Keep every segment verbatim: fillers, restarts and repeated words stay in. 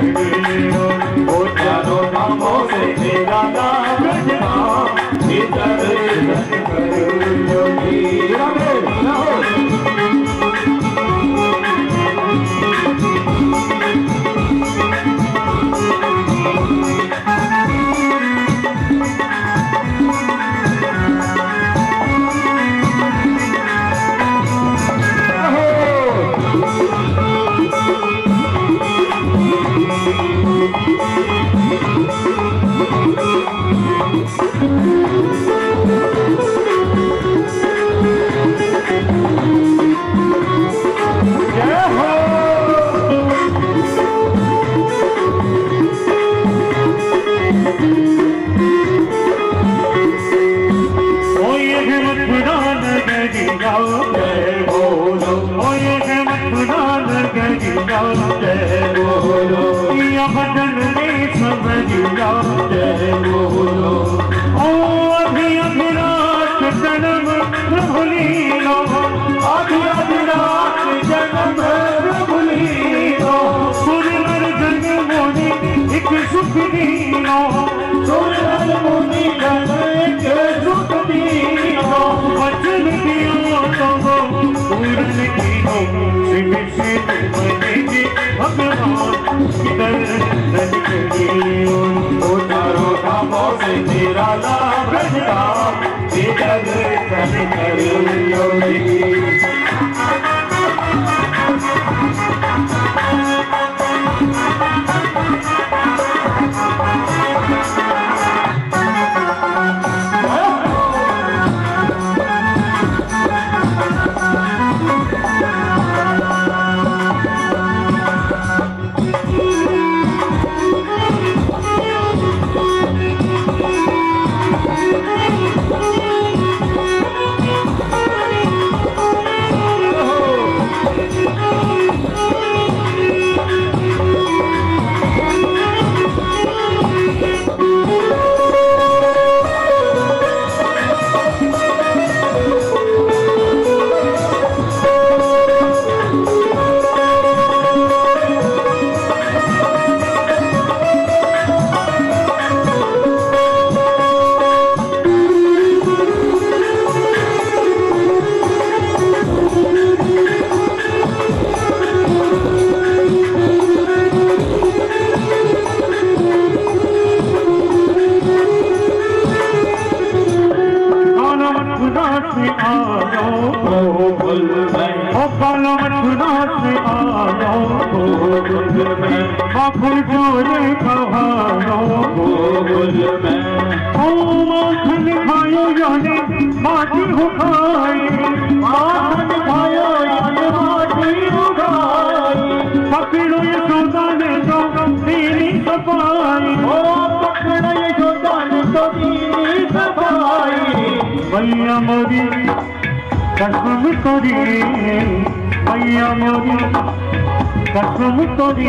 वो चारों धामों से तेरा नाम रखना, इधर दर्शन करो भजन में समझ जाओ जय बोलो। ओ अभी अभी रात जन्म प्रभु लीलो, अभी अभी रात जन्म प्रभु लीलो, सुर नर जन मुनि एक सुख दीनो, सुर नर मुनि जन एक सुख दीनो, वचन दियो तो पूरन कीनो, शिव शिव बने भगवान दर्शन करियो। वो चारों धामों से तेरा नाम रखना, इधर दर्शन करियो। मैया मोरी कसम तोरी, मैया मोरी कसम तोरी,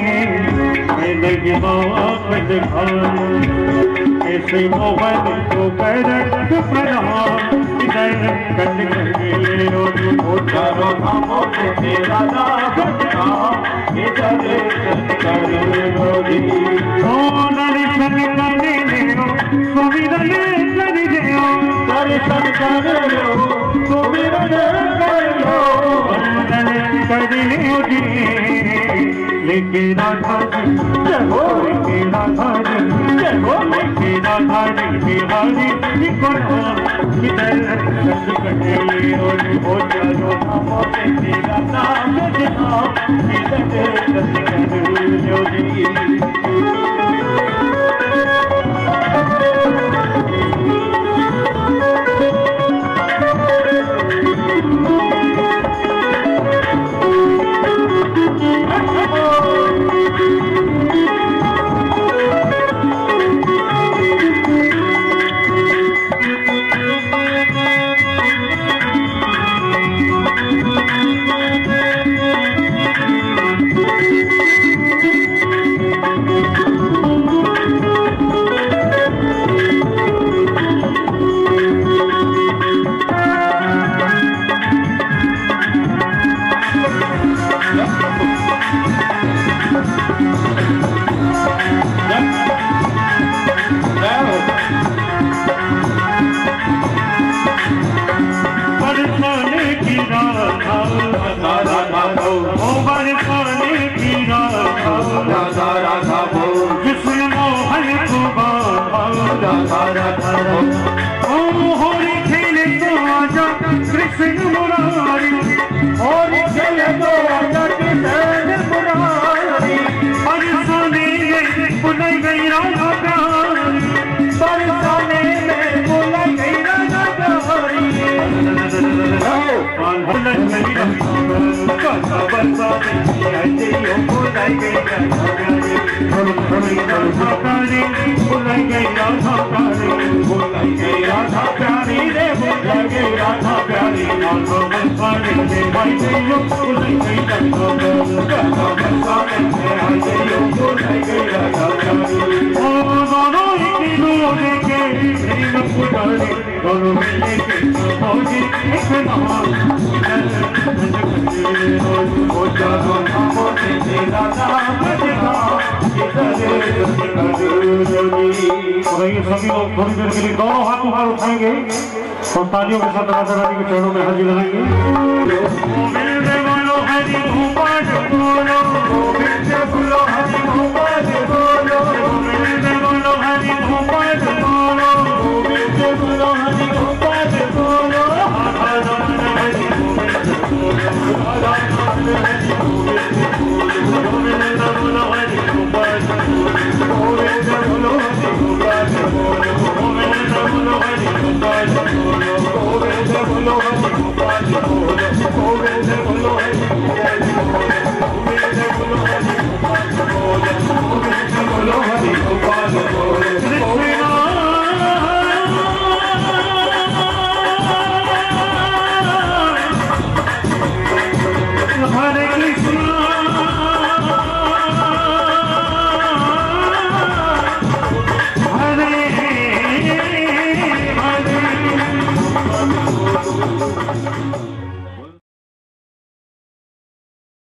नहीं बाप दिखाए ऐसे मोहन को करत प्रणाम, दर्शन करियो। वो चारों धामों से तेरा नाम रखना, इधर दर्शन करियो। ओ दर्शन करियो, सुमिरन करियो, दर्शन करियो, सुमिरन करियो, दर्शन करियो जी। लेके राधा जय हो, लेके राधा जय हो, लेके राधा बिहारी निकलो, इधर दर्शन करियो। वो चारों धामों से तेरा नाम रखना, इधर दर्शन करियो जी। राधा राधा बोल, कृष्ण मोहन को बाबा राधा राधा बोल, ओ होली खेले तो आजा कृष्ण मुरारी, होली खेले तो आजा कृष्ण मुरारी, बरसाने में बुलाई गई राधा प्यारी, बरसाने में बुलाई गई राधा प्यारी, बुलाई गई राधा बरसाने बुलाई गई राधा प्यारी, राधा प्यारी बुलाई गई राधा प्यारी, बुलाई गई राधा प्यारी रे, बुलाई गई राधा प्यारी, राधा बरसाने में आई गई बुलाई गई राधा प्यारी, राधा बरसाने में आई गई बुलाई गई राधा प्यारी, ओ दोनों एक दूसरे के मेरी नपुटारी, दोनों मिलने के फौजी एक नाम, ओ जानो नामों से तेरा नाम बजना, और ये सभी लोग थोड़ी देर के लिए दोनों हाथ ऊपर उठाएंगे और तालियों के साथ राधा रानी के चरणों में हाजिर लगाएंगे।